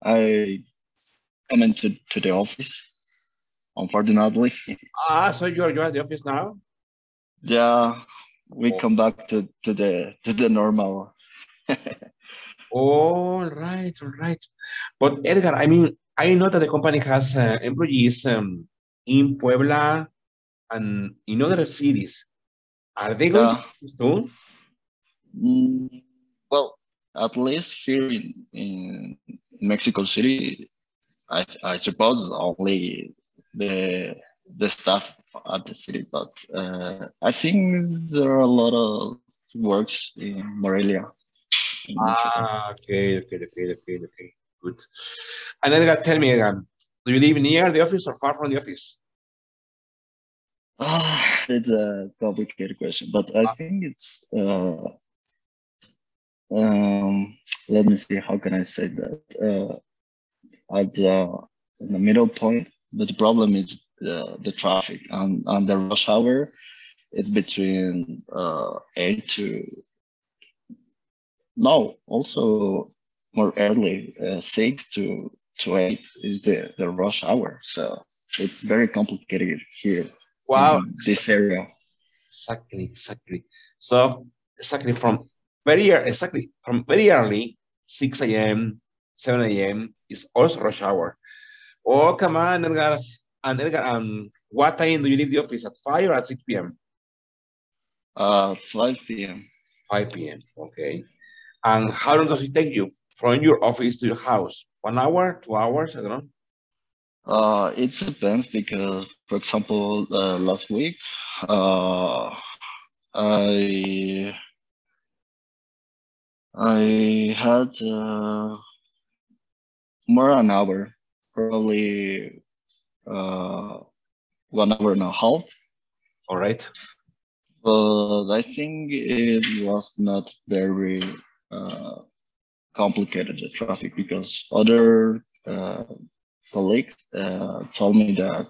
I come into the office, unfortunately. So you're at the office now? Yeah, we come back to the normal. All right, all right. But Edgar, I mean, I know that the company has employees in Puebla and in other cities. Are they going to Yeah. soon? Well, at least here in Mexico City, I suppose only the staff at the city, but I think there are a lot of works in Morelia, in Mexico. Okay. Good. And Edgar, tell me, Edgar, do you live near the office or far from the office? It's a complicated question, but I think it's let me see, how can I say that? At in the middle point, but the problem is the traffic and the rush hour. It's between 8 to no, also more early, 6 to 8 is the rush hour. So it's very complicated here Wow, in this area. exactly. So exactly from very early, 6 a.m., 7 a.m. is also rush hour. Oh, come on, Edgar. And Edgar, what time do you leave the office? At 5 or at 6 p.m.? 5 p.m. 5 p.m. Okay. And how long does it take you from your office to your house? 1 hour, 2 hours? I don't know. It depends because, for example, last week, uh, I I had more an hour, probably 1 hour and a half. All right. But I think it was not very uh, complicated, the traffic, because other colleagues told me that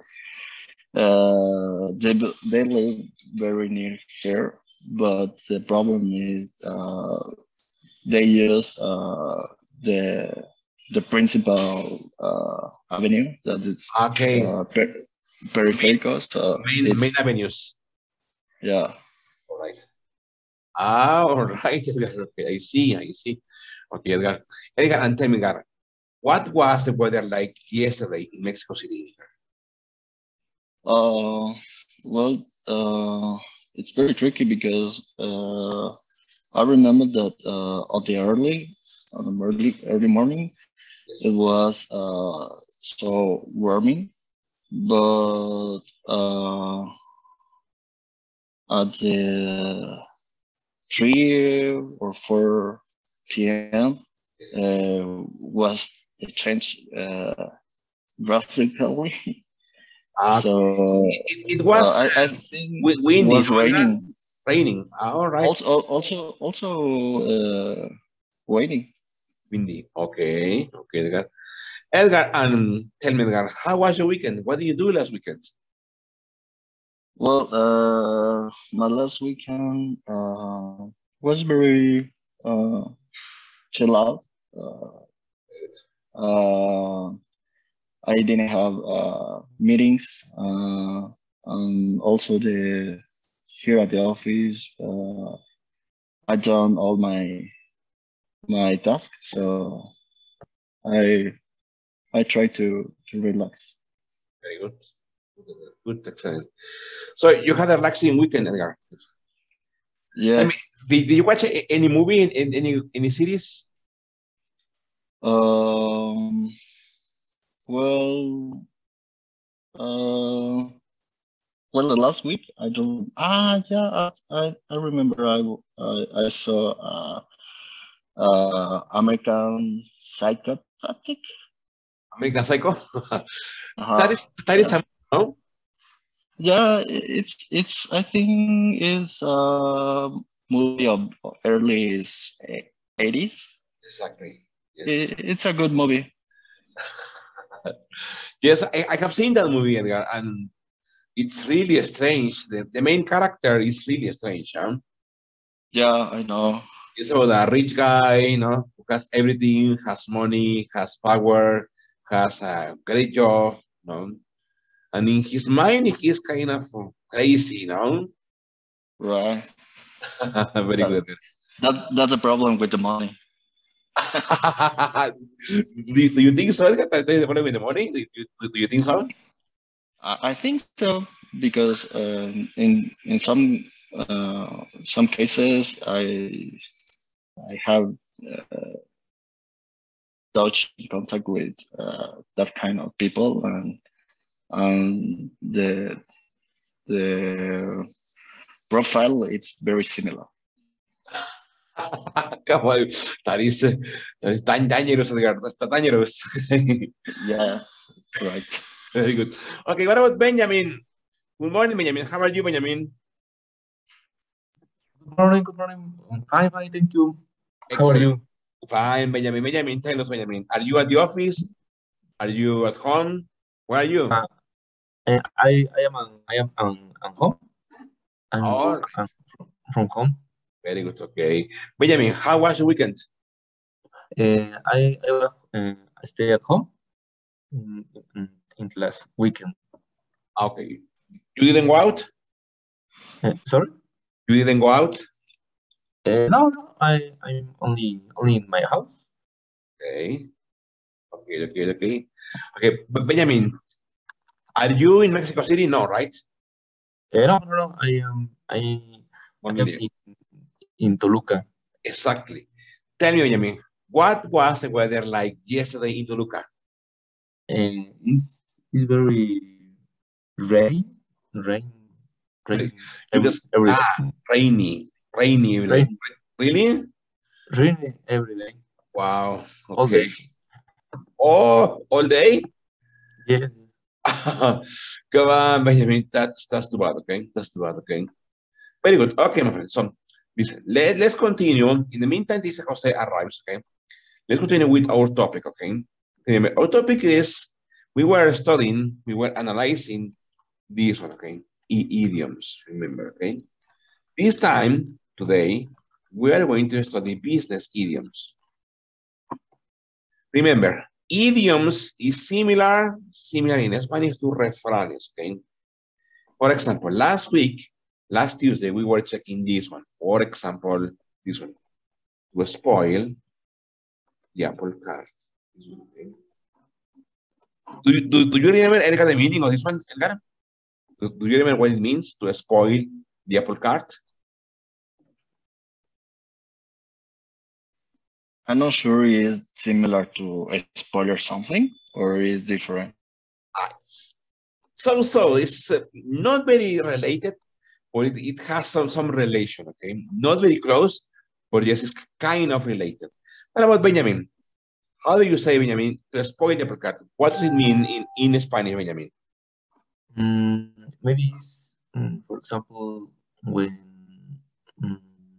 they live very near here, but the problem is they use the the principal avenue that is Okay. periferical. So Main it's avenues. yeah. All right. All right, Edgar. Okay, I see. Okay, Edgar. Edgar, and tell me, Edgar, what was the weather like yesterday in Mexico City? Uh, well, it's very tricky because I remember that on the early morning, it was so warming, but at the 3 or 4 p.m. Was the change drastically. Uh, So it was I think it windy, was no, Edgar? raining. Raining. All right. Also raining. Windy. Okay, Edgar. Edgar, and tell me, Edgar, how was your weekend? What did you do last weekend? Well, my last weekend was very chill out. Uh, uh, I didn't have meetings, and also the here at the office. I done all my tasks, so I I try to relax. Very good. Good, excellent. So you had a relaxing weekend, Edgar. I mean, Yes. did you watch any movie in any series? Um. Well. Uh. Well, the last week I don't. Yeah. I remember. I saw American Psychopathic. American Psycho. Uh-huh. That is Yeah. a no? Yeah. It's. I think is a movie of early 80s. Exactly. Yes. It's a good movie. Yes, I have seen that movie, Edgar, and it's really strange. The main character is really strange, huh? Yeah, I know. It's about a rich guy, you know, who has everything, has money, has power, has a great job, you know. And in his mind, he's kind of crazy, you know. Right. Very That, good. that's a problem with the money. Do you think so? Edgar? That is the problem with the money? Do you think so? I think so because in some cases I have touch contact with that kind of people, and the profile it's very similar. Come on, that is dangerous, Edgar. That's dangerous. Yeah, right. Very good. Okay, what about Benjamin? Good morning, Benjamin. How are you, Benjamin? Good morning, good morning. I'm fine, fine, thank you. How are Excellent. you? Fine, Benjamin. Benjamin, tell us, Benjamin. Are you at the office? Are you at home? Where are you? I am on home. I'm Oh, work from home. very good. Okay. Benjamin, how was your weekend? I stay at home in the last weekend. Okay. You didn't go out? Sorry? You didn't go out? No, I'm only in my house. Okay. Okay, but Benjamin, are you in Mexico City? No, right? No, I Only am there. in Toluca. Exactly. Tell me, Benjamin, what was the weather like yesterday in Toluca? It's very rain every Because every rainy every day. rain Really? rain every day. Wow. All Okay. day. Oh, all day? Yes. Come on, Benjamin. That's too bad. Okay, that's too bad. Okay. Very good. Okay, my friend. So, listen. Let's continue. In the meantime, this Jose arrives. Okay. Let's continue with our topic. Okay. Remember, our topic is we were analyzing this one. Okay. Idioms. Remember. Okay. This time today we are going to study business idioms. Remember, idioms is similar in Spanish to refranes, okay? For example, last Tuesday, we were checking this one. For example, this one. To spoil the apple cart. Okay. Do you remember, Edgar, the meaning of this one, Edgar? Do you remember what it means to spoil the apple cart? I'm not sure is similar to a spoiler something or is different. So it's not very related, but it has some relation, okay? Not very close, but yes, it's kind of related. What about Benjamin? How do you say, Benjamin, to spoil the apple cart? What does it mean in Spanish, Benjamin? Maybe it's, for example, when mm,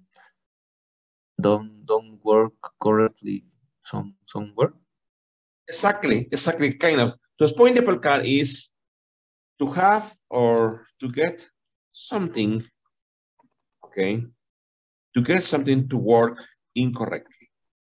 don't work correctly somewhere. Exactly, kind of. To spoil the apple cart is to have or to get something, okay? To get something to work incorrectly.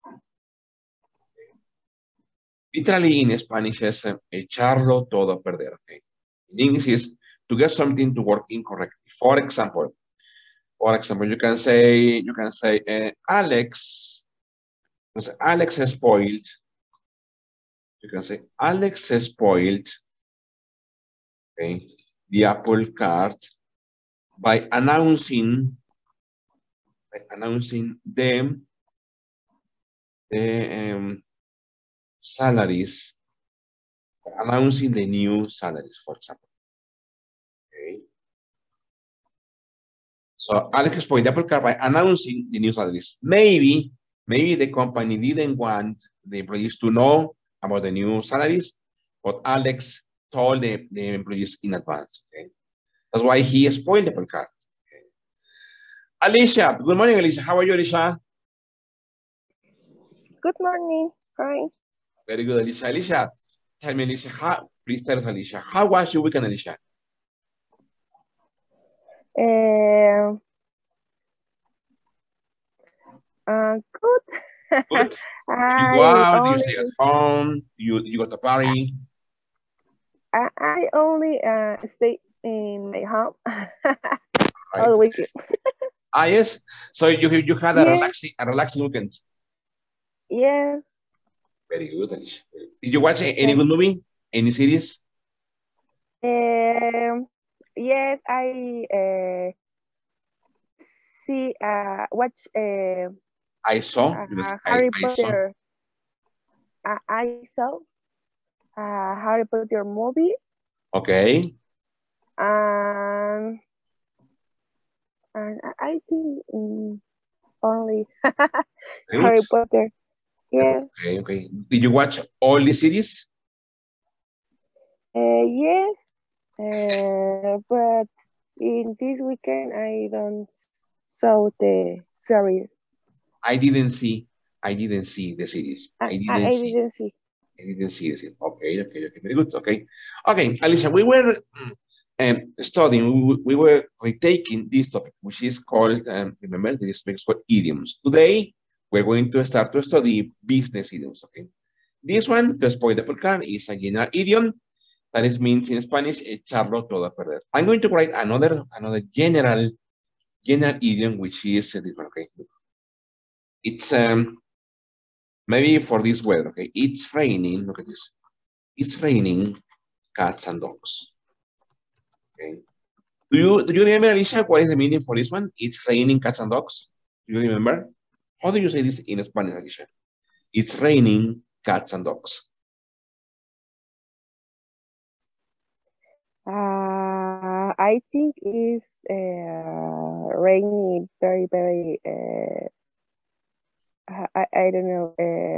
Literally in Spanish es echarlo todo a perder, okay? In English is to get something to work incorrectly. For example, you can say Alex has spoiled. You can say Alex has spoiled, okay, the apple cart by announcing the salaries, announcing the new salaries, for example. Okay. So Alex spoiled the apple cart by announcing the new salaries. Maybe the company didn't want the employees to know about the new salaries, but Alex told the employees in advance. Okay, that's why he spoiled the apple cart. Okay. Alicia, good morning, Alicia. How are you, Alicia? Good morning. Hi. Very good, Alicia. Alicia, tell me, Alicia, please tell us, Alicia, how was your weekend, Alicia? Good. Good. Do you go I out? Do you only stay at home? You go to party? I only stay in my home all Right. the weekend. Yes. So you had Yeah, a relaxing weekend. yeah, Very good, Alicia. Did you watch any yeah. good movie? Any series? Yes, I see watch I saw. Because Harry I saw. Potter. I saw Harry Potter movie. Okay. Um, and I think only Very good. Harry Potter. Yeah. Okay. Okay. Did you watch all the series? Yes. But in this weekend I don't saw the series. I didn't see. I didn't see the series. I didn't I see. didn't see. I didn't see it. Okay, okay, okay. Very good. Okay. Okay, Alicia, we were studying, we were retaking this topic, which is called, remember, this topic is called idioms. Today, we're going to start to study business idioms, okay? This one, to spoil the podcast, is a general idiom that it means in Spanish, echarlo todo a perder. I'm going to write another general idiom, which is this one, okay? It's, maybe for this weather, okay? It's raining, look at this. It's raining cats and dogs. Okay. Do you remember, Alicia, what is the meaning for this one? It's raining cats and dogs. Do you remember? How do you say this in Spanish, Alicia? It's raining cats and dogs. I think it's rainy very very. I don't know.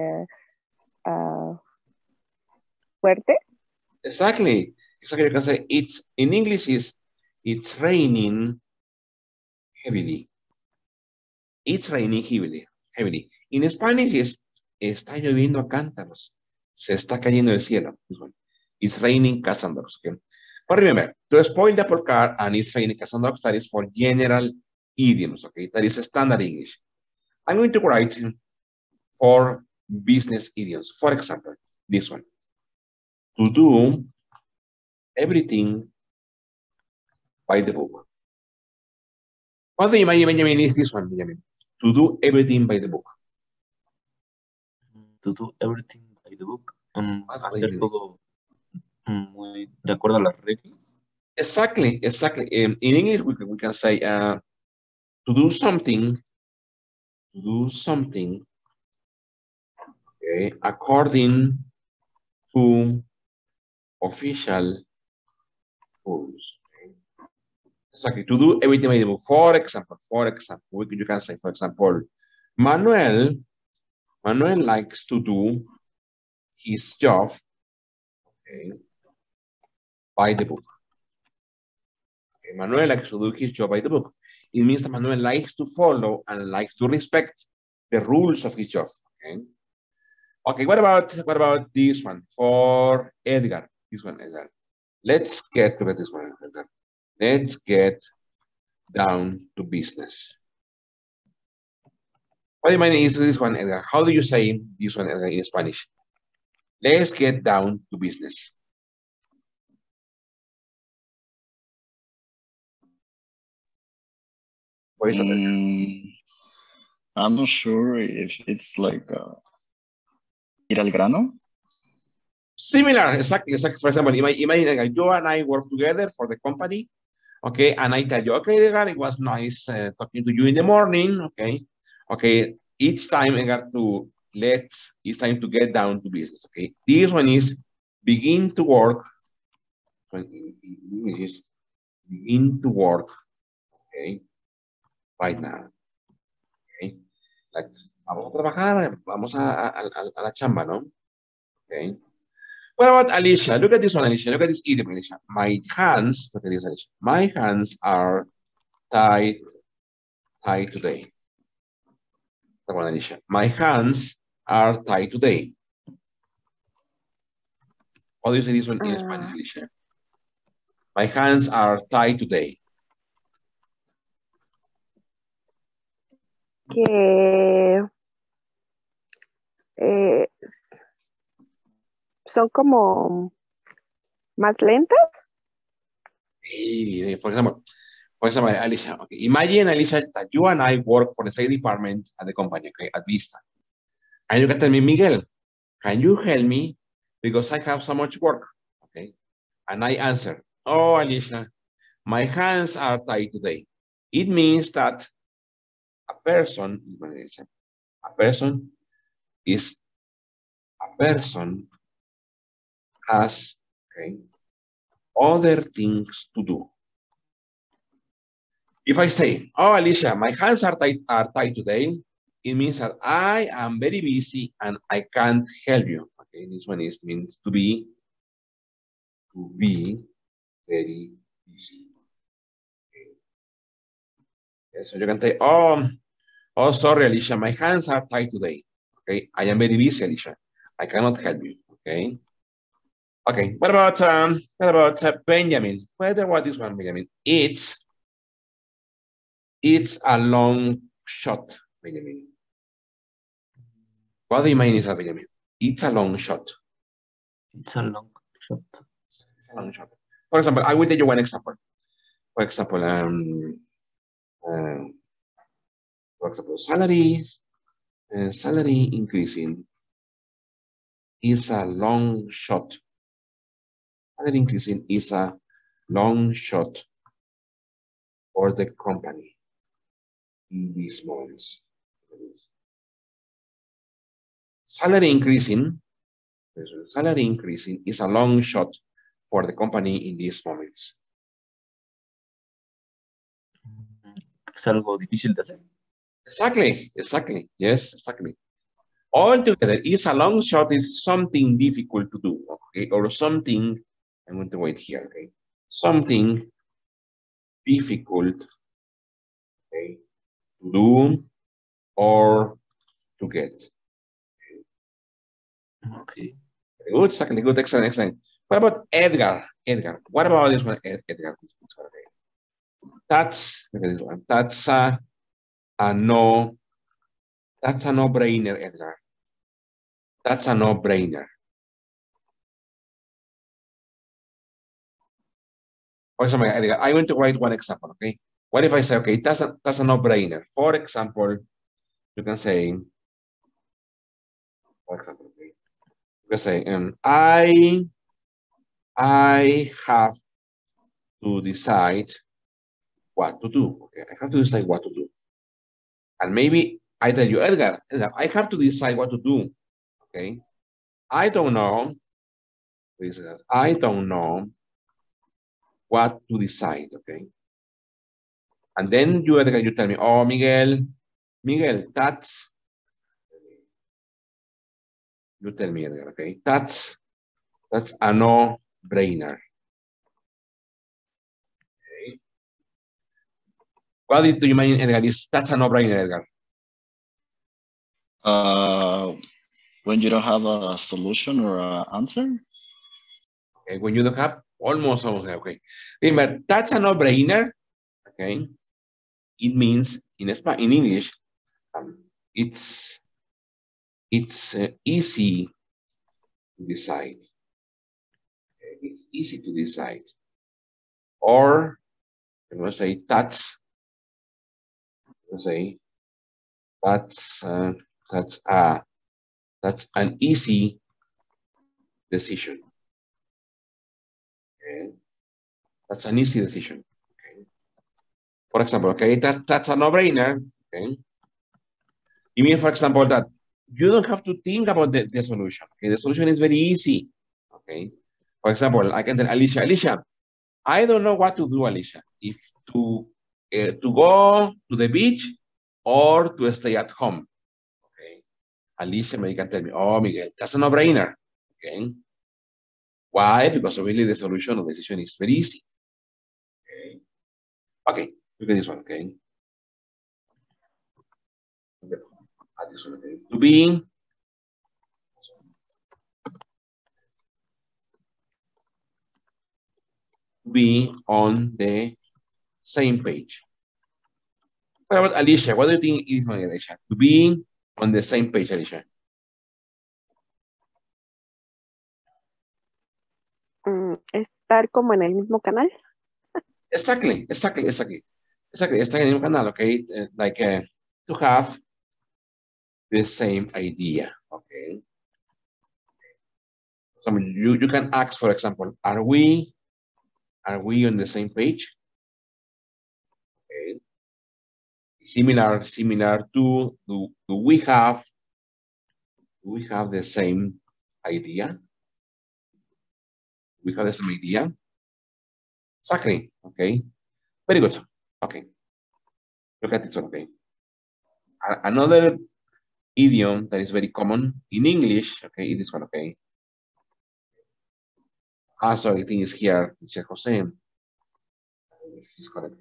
Fuerte. Exactly. Exactly. You can say it's in English is it's raining heavily. It's raining heavily. Heavily. In Spanish is está lloviendo a cántaros. Se está cayendo el cielo. It's raining cats and dogs. Okay. But remember, to spoil the apple cart and it's raining cats and dogs, that is for general idioms. Okay. That is standard English. I'm going to write for business idioms. For example, this one. To do everything by the book. What do you mean is this one, Benjamin? To do everything by the book. To do everything by the book. Hacer todo muy de acuerdo a las reglas. Exactly, exactly. In English, we can say to do something, okay, according to official rules. Okay. Exactly, to do everything by the book. For example, you can say, for example, Manuel likes to do his job, okay, by the book. Okay, Manuel likes to do his job by the book. It means that Manuel likes to follow and likes to respect the rules of his job. Okay. Okay, what about this one for Edgar? This one, Edgar. Let's get to this one, Edgar. Let's get down to business. What do you mean is this one, Edgar? How do you say this one, Edgar, in Spanish? Let's get down to business. What is that? I'm not sure if it's like ir al grano. Similar, exactly. For example, imagine like, you and I work together for the company, okay, and I tell you, okay, Edgar, it was nice talking to you in the morning, okay. Each time I got to it's time to get down to business, okay. This one is begin to work. In English is begin to work, okay, right now, okay. Like, vamos a trabajar, vamos a la chamba, ¿no? Okay. What about Alicia? Look at this one, Alicia. Look at this idiom, Alicia. My hands, look at this, Alicia. My hands are tied today. That one, Alicia. My hands are tied today. How do you say this one in Spanish, Alicia? My hands are tied today. que eh, son como más lentas. For example, Alicia, okay. Imagine, Alicia, that you and I work for the same department at the company, okay, at Vista. And you can tell me, Miguel, can you help me? Because I have so much work, okay? And I answer, oh, Alicia, my hands are tied today. It means that a person has, okay, other things to do. If I say, oh, Alicia, my hands are tied today, it means that I am very busy and I can't help you. Okay, this one means to be very busy. Okay. Yeah, so you can say, oh, sorry, Alicia, my hands are tied today. Okay, I am very busy, Alicia. I cannot help you. Okay. Okay. What about Benjamin? What is one, Benjamin? It's a long shot, Benjamin. What do you mean is that, Benjamin? It's a long shot. It's a long shot. It's a long shot. For example, I will tell you one example. For example, salary increasing is a long shot. Salary increasing is a long shot for the company in these months. Salary increasing is a long shot for the company in these moments. Es algo difícil de hacer. Exactly. Yes, exactly. All together, it's a long shot, is something difficult to do, okay? Or something, I'm going to wait here, okay? Something difficult, okay, to do or to get. Okay. Very good, exactly, good, excellent. What about Edgar? Edgar, what about this one, Edgar? That's, look at this one. That's a no-brainer, Edgar. That's a no-brainer. For example, Edgar, I'm going to write one example, okay? What if I say, okay, that's a no-brainer. For example, you can say, for example, okay, you can say, I have to decide what to do. Okay, I have to decide what to do. And maybe I tell you, Edgar, I have to decide what to do. Okay, I don't know. I don't know what to decide. Okay, and then you, Edgar, you tell me, oh, Miguel, that's. You tell me, Edgar. Okay, that's a no-brainer. Okay. What do you mean, Edgar? That's a no-brainer, Edgar. When you don't have a solution or an answer. Okay, when you don't have almost, okay. Remember, that's a no-brainer. Okay, it means in English, it's easy to decide. Okay, it's easy to decide. Or I'm going to say that's. That's an easy decision. Okay, that's an easy decision. Okay. For example, okay, that's a no-brainer. Okay. You mean, for example, that you don't have to think about the solution. Okay, the solution is very easy. Okay. For example, I can tell Alicia, I don't know what to do, Alicia. If to go to the beach or to stay at home. Okay. Alicia may can tell me, oh, Miguel, that's a no-brainer. Okay. Why? Because really the solution of the decision is very easy. Okay. Okay. Look at this one. Okay. To be on the same page. What about Alicia? What do you think is on Alicia? To be on the same page, Alicia. Estar como en el mismo canal. Exactly. Estar en el mismo canal, okay? To have the same idea, okay? So, I mean, you can ask, for example, are we on the same page? Okay. Similar to, do we have the same idea? We have the same idea? Exactly, okay. Very good, okay. Look at this one, okay. Another idiom that is very common in English, okay, this one, okay. So I think it's here, teacher Jose. She's correct.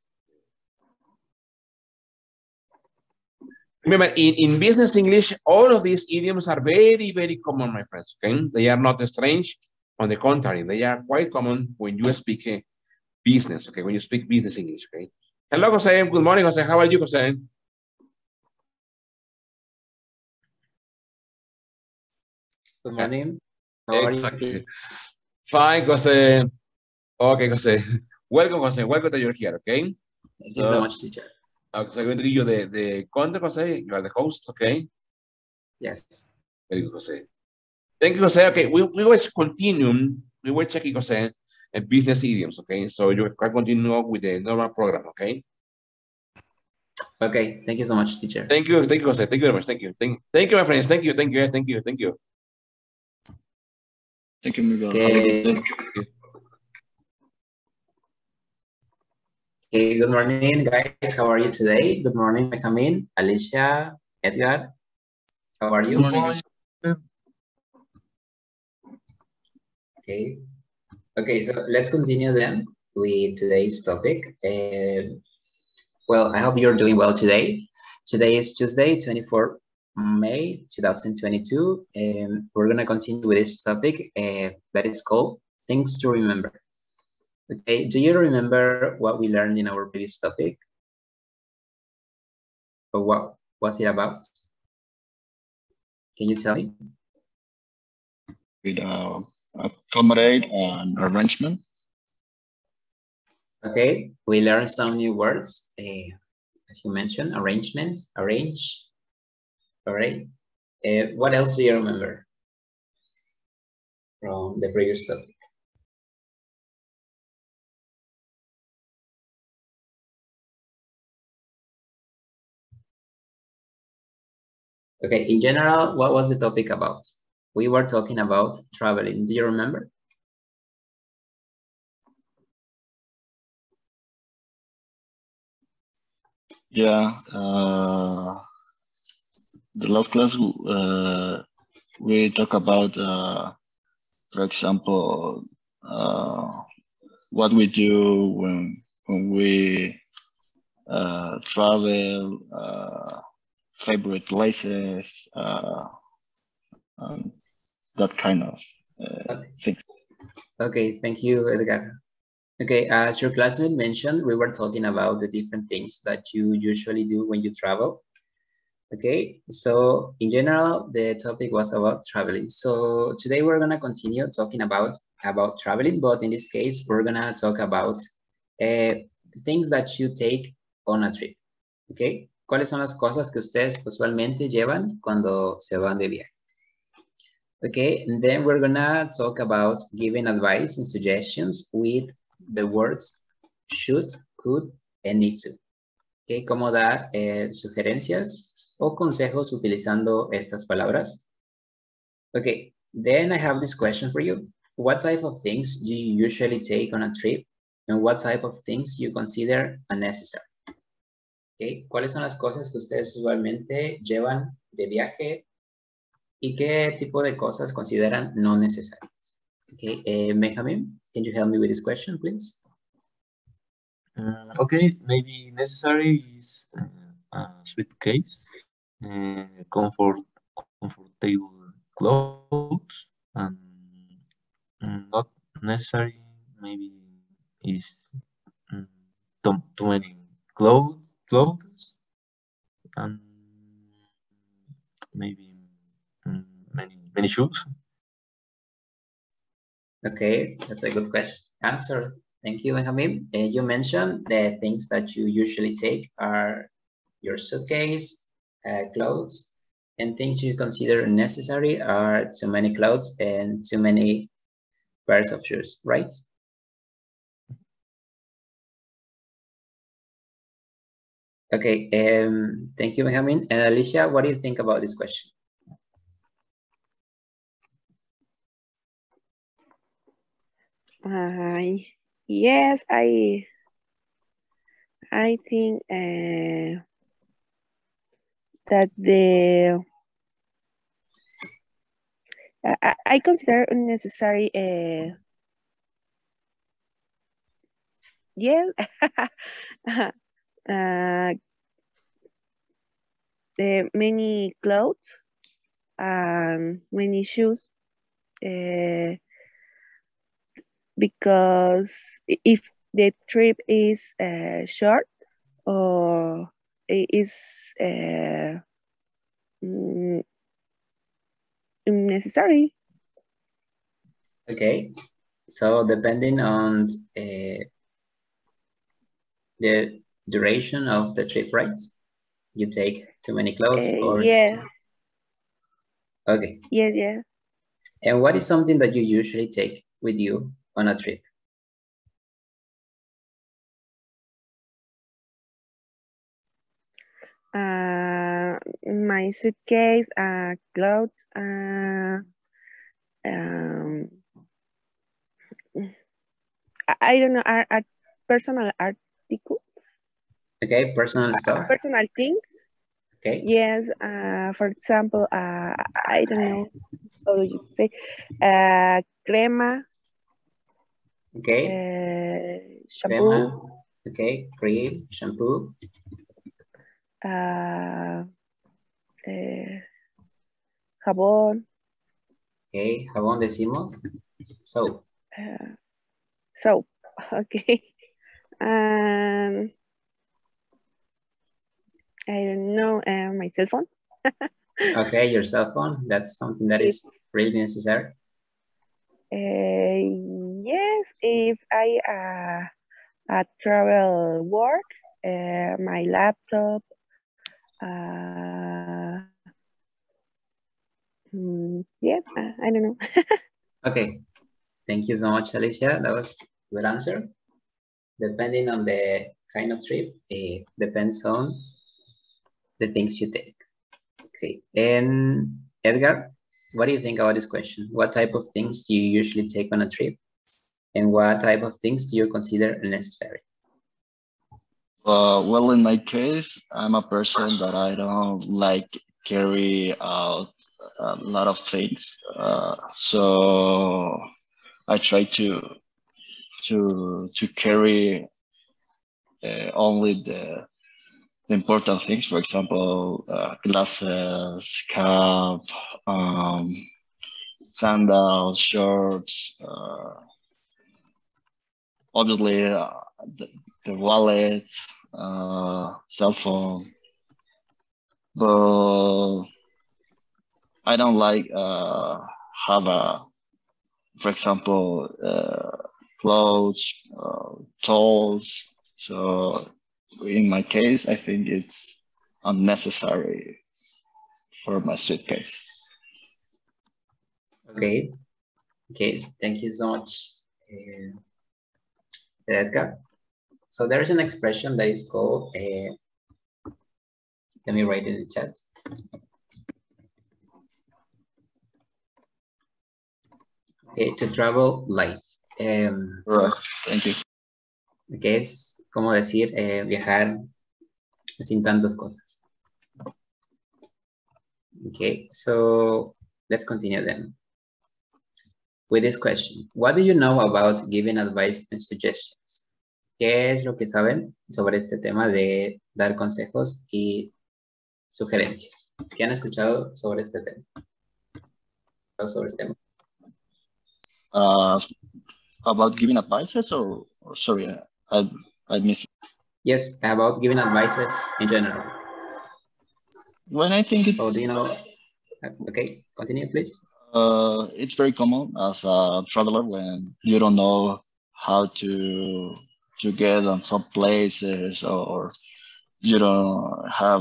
Remember, in business English, all of these idioms are very, very common, my friends, okay? They are not strange. On the contrary, they are quite common when you speak business, okay? When you speak business English, okay? Hello, Jose. Good morning, Jose. How are you, Jose? Good morning. How Exactly. are you? Fine, Jose. Okay, Jose. Welcome, Jose. Welcome that you're here, okay? Thank you so much, teacher. Okay, so I'm going to give you the content, Jose. You are the host, okay? Yes. Very good, Jose. Thank you, Jose. Okay, we will continue. We will check, Jose, business idioms, okay? So you can continue with the normal program, okay? Okay, thank you so much, teacher. Thank you, Jose. Thank you very much. Thank you, my friends. Thank you. Thank you, Miguel. Okay. Okay, good morning, guys. How are you today? Good morning, Benjamin, Alicia, Edgar. How are you? Good morning. Okay. Okay, so let's continue then with today's topic. Well, I hope you're doing well today. Today is Tuesday, 24 May 2022, and we're going to continue with this topic that is called Things to Remember. Okay, do you remember what we learned in our previous topic? Or what was it about? Can you tell me? With accommodate and arrangement. Okay, we learned some new words, as you mentioned, arrangement, arrange. All right. What else do you remember from the previous topic? Okay, in general, what was the topic about? We were talking about traveling. Do you remember? Yeah. The last class we talk about, for example, what we do when we travel, favorite places, that kind of things. Okay, thank you, Edgar. Okay, as your classmate mentioned, we were talking about the different things that you usually do when you travel. Okay, so in general, the topic was about traveling. So today we're gonna continue talking about traveling, but in this case, we're gonna talk about things that you take on a trip. Okay, ¿cuáles son las cosas que ustedes usualmente llevan cuando se van de viaje? Okay, and then we're gonna talk about giving advice and suggestions with the words should, could, and need to. Okay, cómo dar sugerencias o consejos utilizando estas palabras. Okay, then I have this question for you. What type of things do you usually take on a trip, and what type of things you consider unnecessary? Okay, ¿cuáles son las cosas que ustedes usualmente llevan de viaje y qué tipo de cosas consideran no necesarias? Okay, Benjamin, can you help me with this question, please? Okay, maybe necessary is a suitcase, comfortable clothes, and not necessary maybe is too many clothes, clothes and maybe many shoes. Okay, that's a good question. Answer. Thank you, Benjamin. You mentioned the things that you usually take are your suitcase, clothes, and things you consider necessary are too many clothes and too many pairs of shoes, right? Okay, thank you, Benjamin. And Alicia, what do you think about this question? Yes, I think that I consider unnecessary. Yes, many clothes and many shoes. Because if the trip is short or is unnecessary. Okay, so depending on the duration of the trip, right? You take too many clothes or yeah. Okay. Yeah. And what is something that you usually take with you on a trip? My suitcase, clothes, I don't know, are personal articles. Okay, personal stuff. Personal things. Okay. Yes. For example, I don't know how do you say, crema. Okay. Shampoo. Crema. Okay, cream, shampoo. Jabón. Okay, jabón decimos. Soap. Soap. Okay. I don't know, my cell phone. Okay, your cell phone. That's something that is really necessary. Yes, if I travel work, my laptop. Yeah, I don't know. Okay, thank you so much, Alicia. That was a good answer. Depending on the kind of trip, it depends on the things you take. Okay, and Edgar, what do you think about this question? What type of things do you usually take on a trip? And what type of things do you consider necessary? Well, in my case, I'm a person that I don't like carry out a lot of things. So I try to carry only the important things. For example, glasses, cap, sandals, shorts. Obviously, the wallet, cell phone. But I don't like have for example, clothes, tools. So in my case, I think it's unnecessary for my suitcase. Okay. Okay. Thank you so much, Edgar. So there is an expression that is called, let me write it in the chat. Okay, to travel light. Right. Thank you. Que es como decir viajar sin tantas cosas. Okay, so let's continue then. With this question, what do you know about giving advice and suggestions? ¿Qué es lo que saben sobre este tema de dar consejos y sugerencias? ¿Qué han escuchado sobre este tema? Sobre este tema. About giving advices or sorry, I missed it. Yes, about giving advices in general. When I think Oh, do you it's know? Okay, continue, please. it's very common as a traveler when you don't know how to get on some places, or you don't have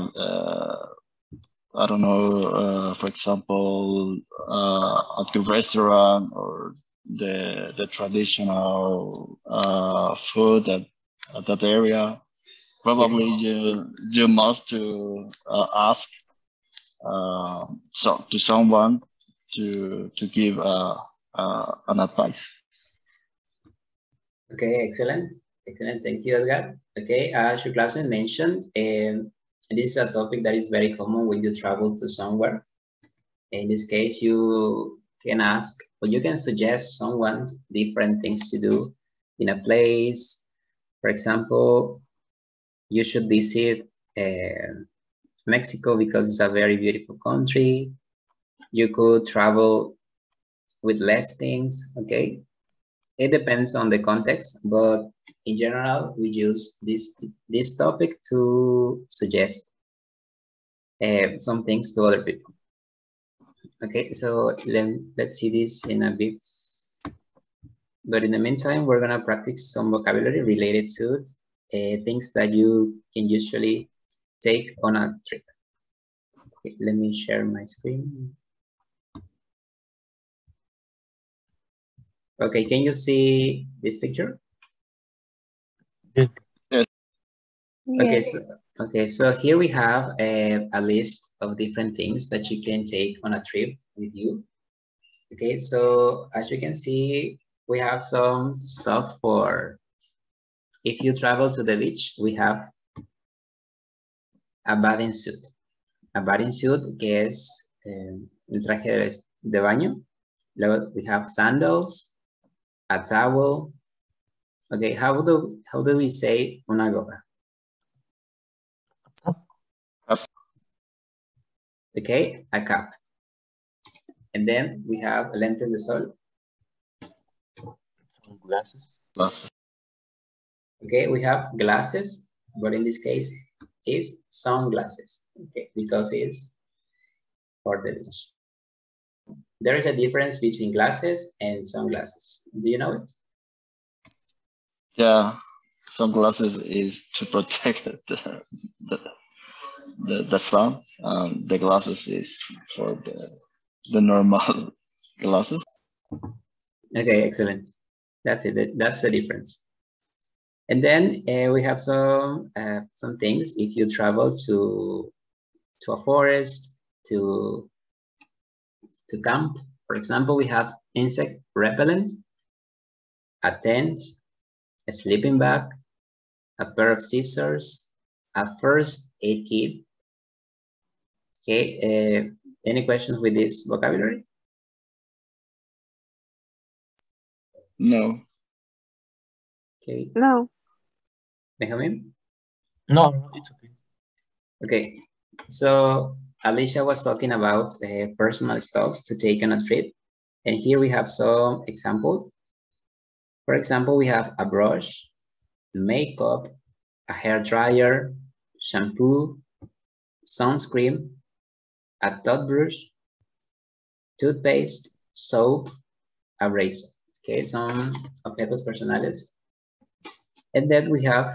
I don't know, for example, a good restaurant or the traditional food at that area. Probably Yes. you must to ask so to someone to give an advice. Okay, excellent. Excellent. Thank you, Edgar. Okay, as your classmate mentioned, this is a topic that is very common when you travel to somewhere. In this case, you can ask or you can suggest someone different things to do in a place. For example, you should visit Mexico because it's a very beautiful country. You could travel with less things, okay? It depends on the context, but in general, we use this topic to suggest some things to other people. Okay, so let's see this in a bit. But in the meantime, we're gonna practice some vocabulary related to things that you can usually take on a trip. Okay, let me share my screen. Okay, can you see this picture? Yes. Yes. Okay, Yes. so here we have a list of different things that you can take on a trip with you. Okay, so as you can see, we have some stuff for if you travel to the beach, we have a bathing suit. A bathing suit que es el traje de baño. Luego we have sandals, a towel. Okay, how do we say una gorra? Okay, a cap. And then we have lentes de sol. Sunglasses. Okay, we have glasses, but in this case, is sunglasses. Okay, because it's for the beach. There is a difference between glasses and sunglasses. Do you know it? Yeah, sunglasses is to protect the sun. The glasses is for the normal glasses. Okay, excellent. That's it. That's the difference. And then we have some things. If you travel to a forest, to camp, for example, we have insect repellent, a tent, a sleeping bag, a pair of scissors, a first aid kit. Okay, any questions with this vocabulary? No. Okay, No. Benjamin? No, it's okay. Okay, so Alicia was talking about personal stuff to take on a trip. And here we have some examples. For example, we have a brush, makeup, a hair dryer, shampoo, sunscreen, a toothbrush, toothpaste, soap, a razor. Okay, some objetos personales. And then we have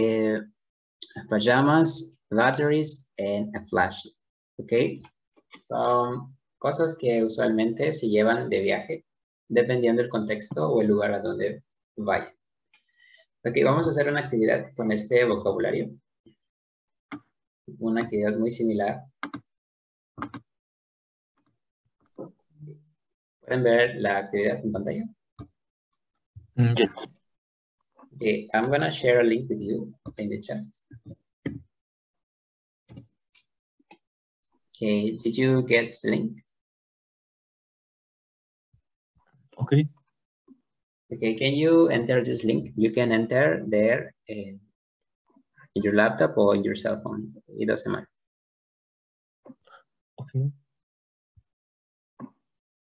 pajamas, batteries, and a flashlight. Okay, son cosas que usualmente se llevan de viaje dependiendo del contexto o el lugar a donde vaya. Ok, vamos a hacer una actividad con este vocabulario. Una actividad muy similar. ¿Pueden ver la actividad en pantalla? Yes. Okay, I'm gonna share a link with you in the chat. Okay, did you get the link? Okay. Okay, can you enter this link? You can enter there in your laptop or in your cell phone. It doesn't matter. Okay.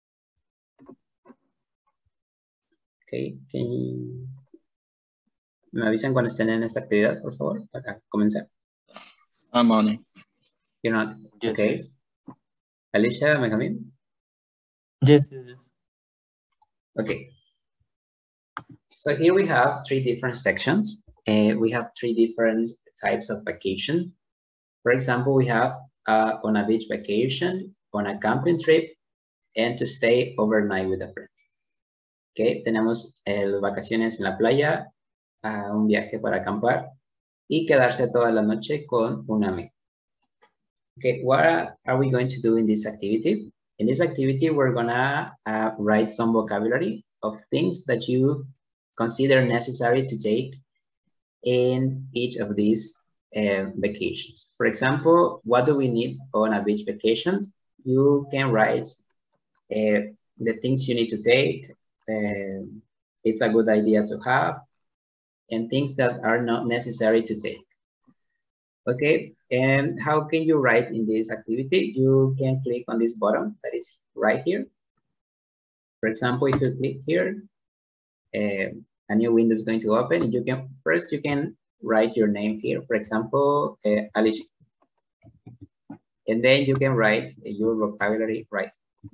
Okay, can you... Me avisan cuando estén en esta actividad, por favor, para comenzar. I'm on it. You're not? Yes. Okay. Alicia, may I come in? Yes, yes, yes. Okay. So here we have three different sections. We have three different types of vacation. For example, we have on a beach vacation, on a camping trip, and to stay overnight with a friend. Okay, tenemos las vacaciones en la playa, un viaje para acampar y quedarse toda la noche con un amigo. Okay, what are we going to do in this activity? In this activity, we're gonna write some vocabulary of things that you consider necessary to take in each of these vacations. For example, what do we need on a beach vacation? You can write the things you need to take, it's a good idea to have, and things that are not necessary to take. Okay, and how can you write in this activity? You can click on this button that is right here. For example, if you click here, a new window is going to open. You can first write your name here. For example, Alicia. And then you can write your vocabulary right.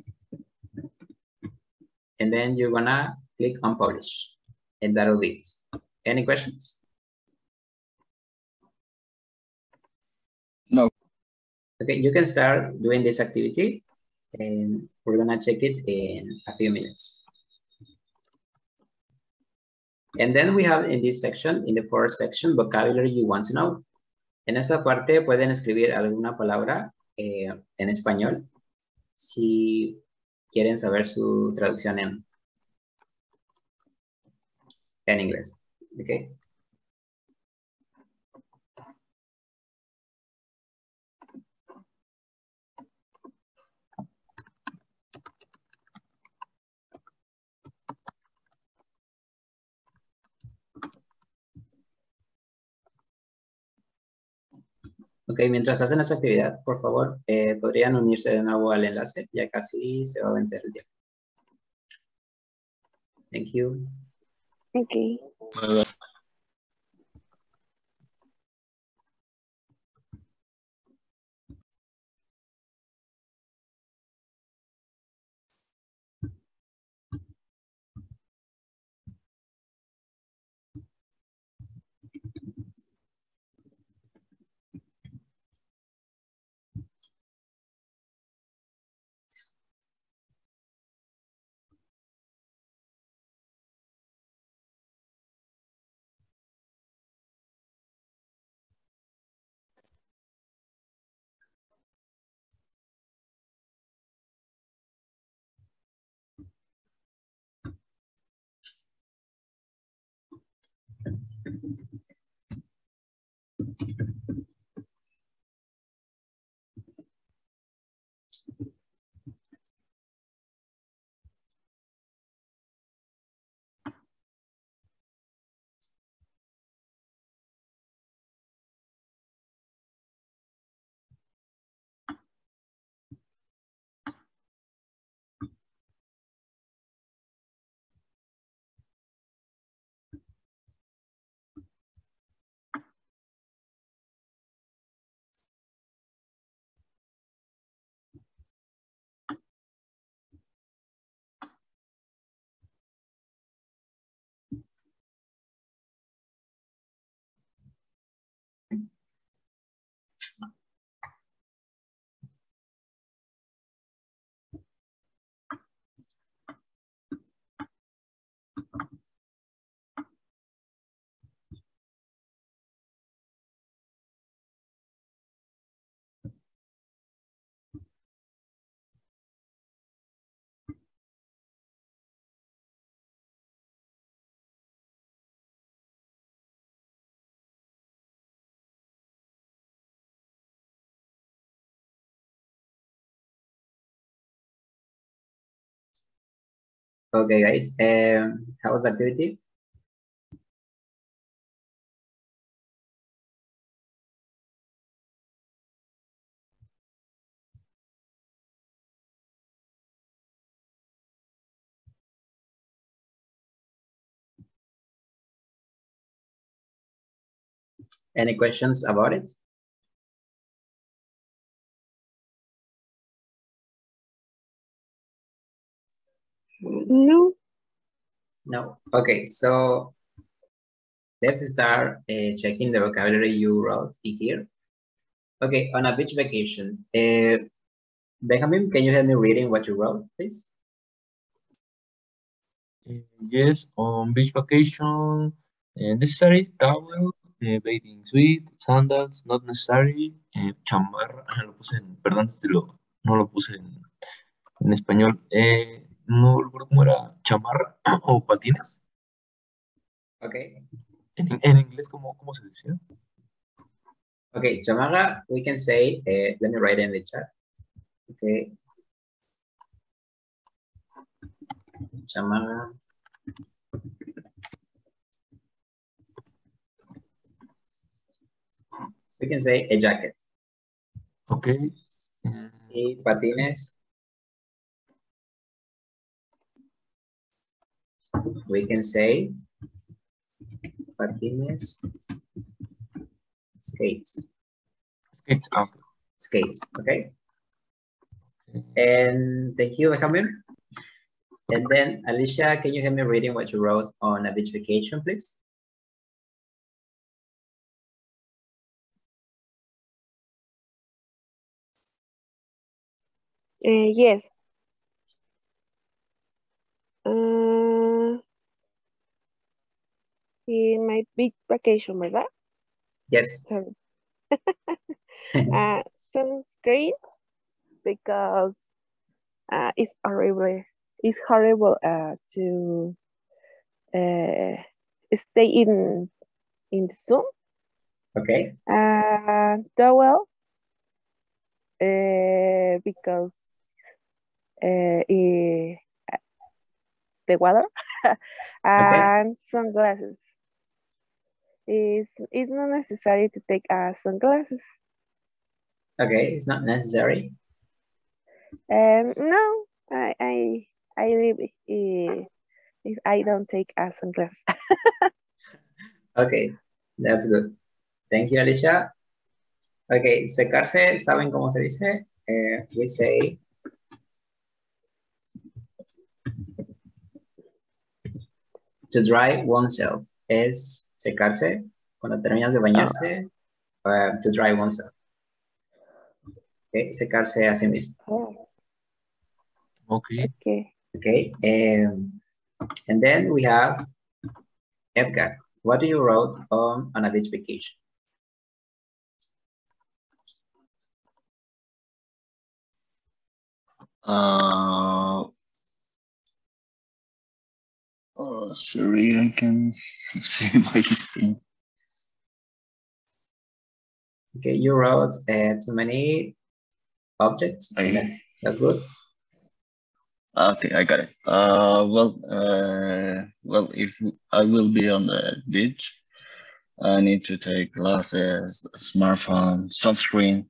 And then you're gonna click on publish, and that'll be it. Any questions? No. Okay, you can start doing this activity, and we're gonna check it in a few minutes. And then we have in this section, in the fourth section, vocabulary you want to know. En esta parte pueden escribir alguna palabra en español si quieren saber su traducción en inglés. Okay. Ok, mientras hacen esa actividad, por favor, podrían unirse de nuevo al enlace, ya casi se va a vencer el tiempo. Thank you. Okay. Okay, guys, how was the activity? Any questions about it? No. No. Okay, so let's start checking the vocabulary you wrote here. Okay, on a beach vacation. Benjamin, can you help me reading what you wrote, please? Yes, on beach vacation, necessary towel, bathing suit, sandals, not necessary, chamarra, lo puse en, perdón, no lo puse en español, no recuerdo cómo era, chamarra o patines. Okay. En inglés, ¿cómo se decía? Okay, chamarra, we can say, let me write it in the chat. Okay. Chamarra. We can say a jacket. Okay. Y patines. We can say patines, skates. Skates, okay. Skates, okay. And thank you, Benjamin. And then, Alicia, can you help me reading what you wrote on a beach vacation, please? Yes. In my big vacation, ¿verdad? Yes. Sorry. Sunscreen, because it's horrible. It's horrible to stay in the sun. Okay. Towel, because the weather, and sunglasses. It's not necessary to take sunglasses. Okay, it's not necessary. No, I live if I don't take sunglasses. Okay, that's good. Thank you, Alicia. Okay, secarse, ¿saben cómo se dice? We say to dry oneself. Es secarse cuando terminas de bañarse. To dry oneself. Okay, secarse a sí mismo. Oh. Okay. Okay. Okay, and then we have Edgar. What do you wrote on a beach vacation? Sorry, I can see my screen. Okay, you wrote too many objects. That's good. Okay, I got it. Well, if I will be on the beach, I need to take glasses, smartphone, sunscreen.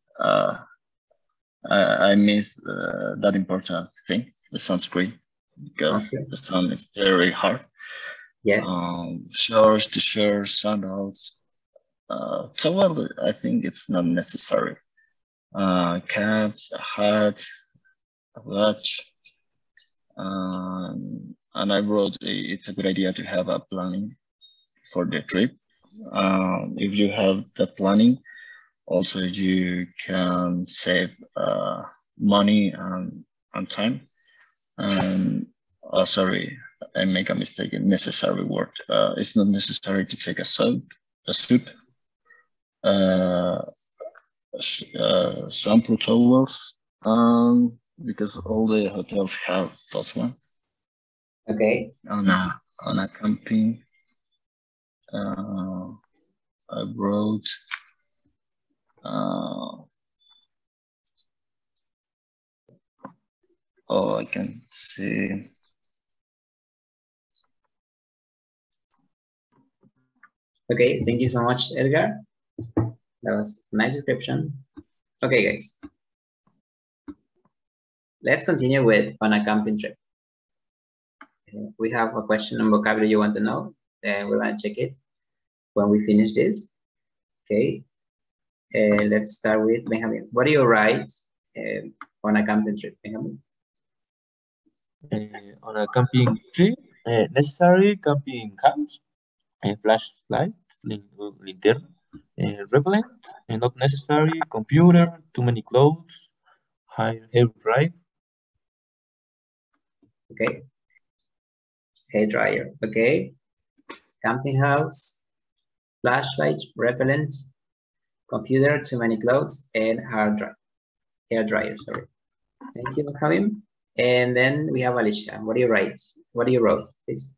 I miss that important thing, the sunscreen, because the sun is very hard. Yes. Shorts, t-shirts, sandals. So well, I think it's not necessary. Caps, a hat, a watch. And I wrote it's a good idea to have a planning for the trip. If you have the planning, also you can save money and time. And sorry, I make a mistake in necessary word. It's not necessary to take a suit, shampoo, towels, because all the hotels have those one. Okay. On a camping, I wrote I can see. Okay, thank you so much, Edgar. That was a nice description. Okay, guys. Let's continue with on a camping trip. We have a question on vocabulary you want to know, and we're gonna check it when we finish this. Okay. Let's start with Benjamin. What do you write on a camping trip, Benjamin? On a camping trip, necessary camping house, flashlight, lantern, repellent, not necessary, computer, too many clothes, hair dryer. Okay. Hair dryer. Okay. Camping house, flashlight, repellent, computer, too many clothes, and hair dryer. Sorry. Thank you, Benjamin. And then we have Alicia. What do you write? What do you wrote, please?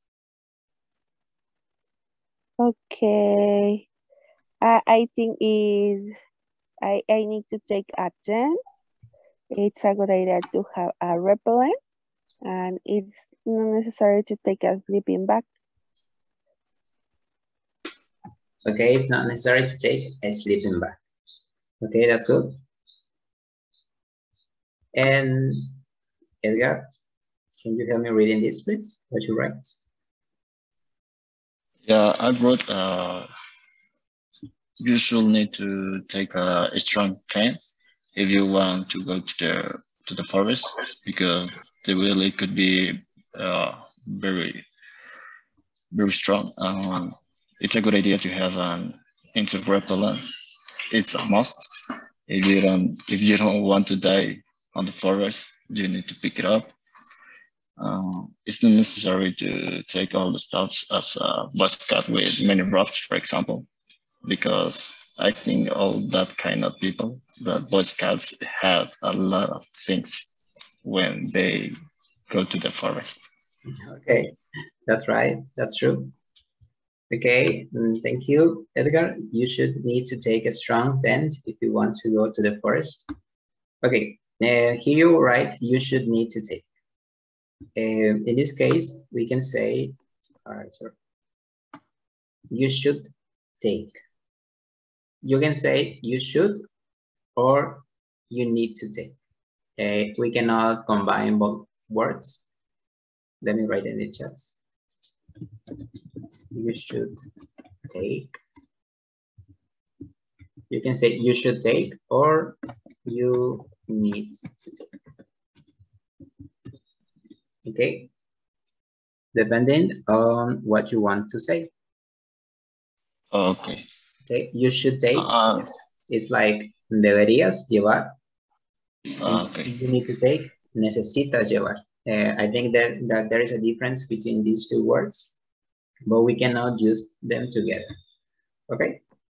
Okay. I think I need to take a tent. It's a good idea to have a repellent, and it's not necessary to take a sleeping bag. Okay, it's not necessary to take a sleeping bag. Okay, that's good. And Edgar, can you help me reading this, please? What you write? Yeah, I wrote you should need to take a strong tent if you want to go to the forest, because the wheel could be very strong. It's a good idea to have an insect repellent. It's a must. If you don't want to die on the forest, you need to pick it up. It's not necessary to take all the stuff as a Boy Scout with many rocks, for example, because I think all that kind of people, the Boy Scouts, have a lot of things when they go to the forest. Okay, that's right. That's true. Okay, thank you, Edgar. You should need to take a strong tent if you want to go to the forest. Okay, here you write you should need to take. In this case, we can say, all right, sorry. You should take. You can say you should or you need to take. We cannot combine both words. Let me write in the chat. You should take. You can say you should take or you need to take. Okay, depending on what you want to say. Okay. Okay, you should take. It's like deberías llevar. Okay. You need to take, necesitas llevar. I think that there is a difference between these two words, but we cannot use them together. Okay.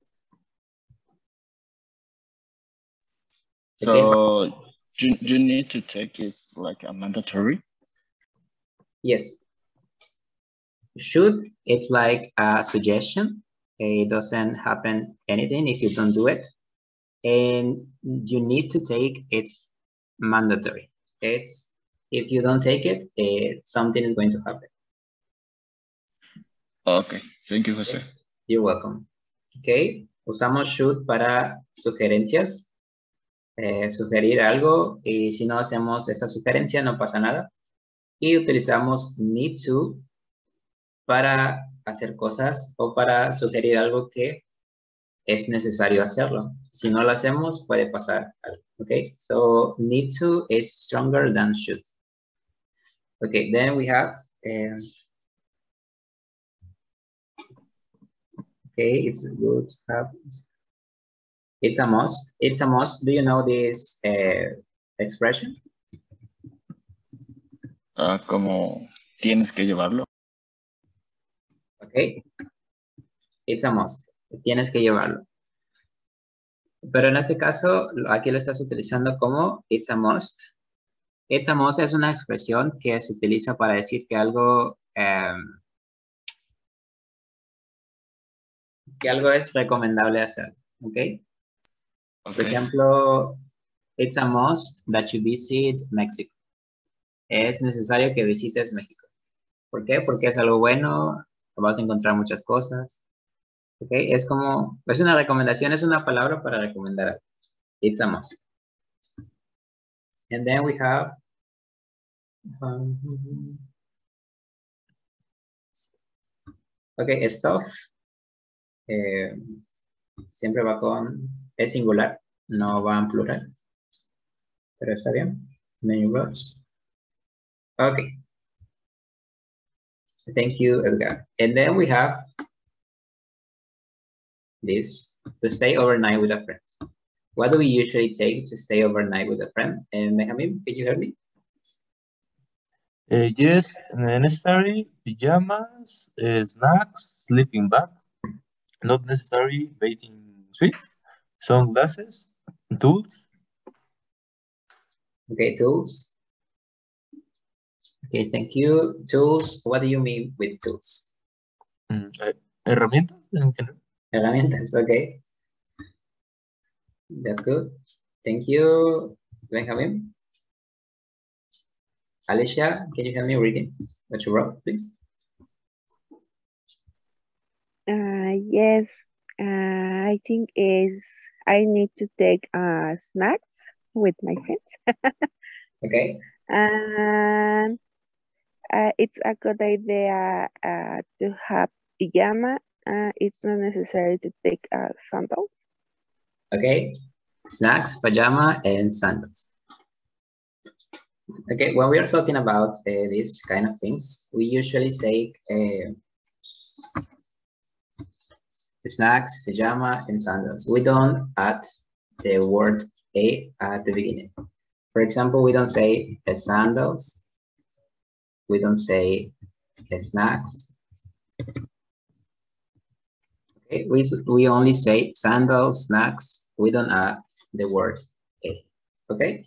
So you need to take it like a mandatory? Yes. Should, it's like a suggestion. It doesn't happen anything if you don't do it. And you need to take, it's mandatory. It's, if you don't take it, something is going to happen. Okay, thank you, Jose. You're welcome. Okay, usamos should para sugerencias. Sugerir algo, y si no hacemos esa sugerencia no pasa nada. Y utilizamos need to para hacer cosas o para sugerir algo que es necesario hacerlo. Si no lo hacemos, puede pasar algo. Okay, so need to is stronger than should. Okay, then we have, okay, it's good to have, it's a must. It's a must. Do you know this expression? Como tienes que llevarlo. Okay, it's a must. Tienes que llevarlo. Pero en este caso, aquí lo estás utilizando como it's a must. It's a must es una expresión que se utiliza para decir que algo es recomendable hacer. Okay? Por ejemplo, it's a must that you visit Mexico. Es necesario que visites México. ¿Por qué? Porque es algo bueno, vas a encontrar muchas cosas. Okay? Es como, es una recomendación, es una palabra para recomendar algo. It's a must. And then we have okay, stuff. Siempre va con es singular, no va en plural. Pero está bien. Many roads. Okay. So thank you, Edgar. And then we have this, to stay overnight with a friend. What do we usually take to stay overnight with a friend? And Benjamin, can you help me? Yes, necessary pajamas, snacks, sleeping bag, not necessary bathing suit, sunglasses, tools. Okay, tools. Okay, thank you. Tools, what do you mean with tools? Herramientas en general. Herramientas, okay. That's good. Thank you, Benjamin. Alicia, can you help me reading what you wrote, please? Yes, I think I need to take snacks with my friends. Okay. And it's a good idea to have pajama. It's not necessary to take sandals. Okay. Snacks, pajama, and sandals. Okay, when we are talking about these kind of things, we usually say snacks, pajama, and sandals. We don't add the word a at the beginning. For example, we don't say sandals. We don't say snacks. Okay, we only say sandals, snacks. We don't add the word a. Okay.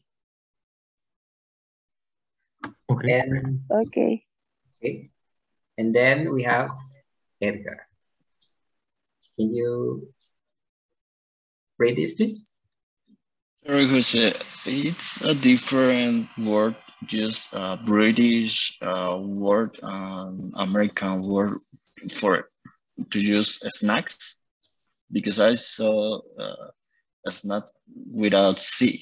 Okay. And Okay. okay, and then we have Edgar. Can you read this, please? Sorry, Jose. It's a different word, just a British word and American word for to use snacks, because I saw a snack without C.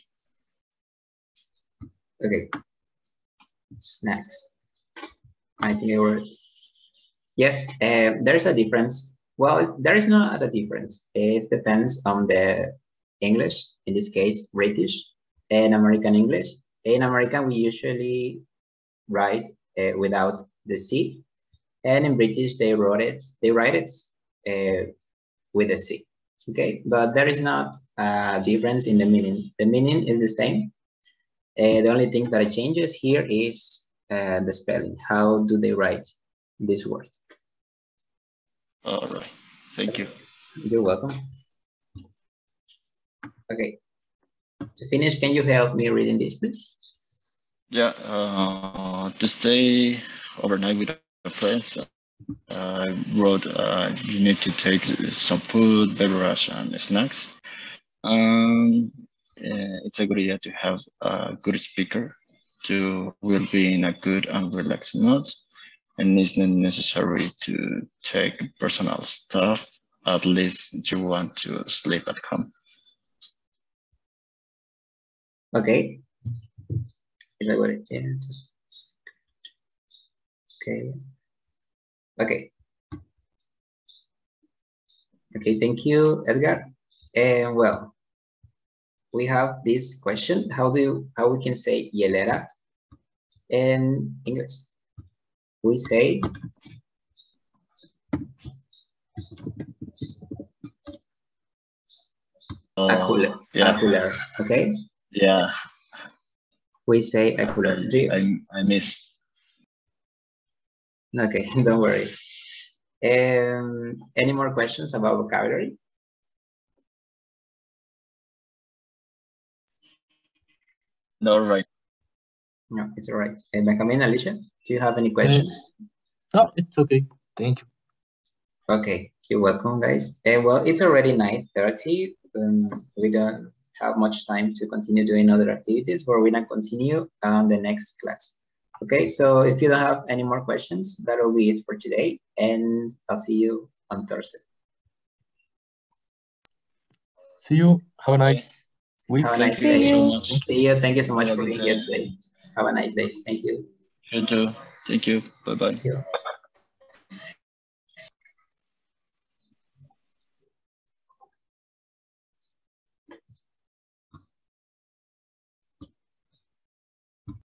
Okay. Snacks. I think it worked. Yes, there's a difference. Well, there is not a difference. It depends on the English, in this case, British and American English. In American, we usually write without the C, and in British, they write it with a C. Okay, but there is not a difference in the meaning. The meaning is the same. The only thing that changes here is the spelling. How do they write this word? All right, thank you. You're welcome. Okay, to finish, can you help me reading this, please? Yeah, to stay overnight with a friend, I wrote you need to take some food, beverage, and snacks. It's a good idea to have a good speaker to will be in a good and relaxed mood, and it's not necessary to take personal stuff. At least you want to sleep at home. Okay. Is that what it is? Okay. Okay. Okay, thank you, Edgar. And well, we have this question. How we can say hielera in English? We say a cooler. Yeah. A cooler. Okay. Yeah. We say a cooler. I miss. Okay, don't worry. Any more questions about vocabulary? No, right. No, it's all right. Benjamin, Alicia, do you have any questions? No, it's okay. Thank you. Okay, you're welcome, guys. Well, it's already 9:30. We don't have much time to continue doing other activities, but we're gonna continue on the next class. Okay, so if you don't have any more questions, that'll be it for today, and I'll see you on Thursday. See you. Have a nice week. Have a nice Thank day. you so much. See you. Thank you so much Have a for good being here day. today. Have a nice day. Thank you. You too. Thank you. Bye-bye. Thank you.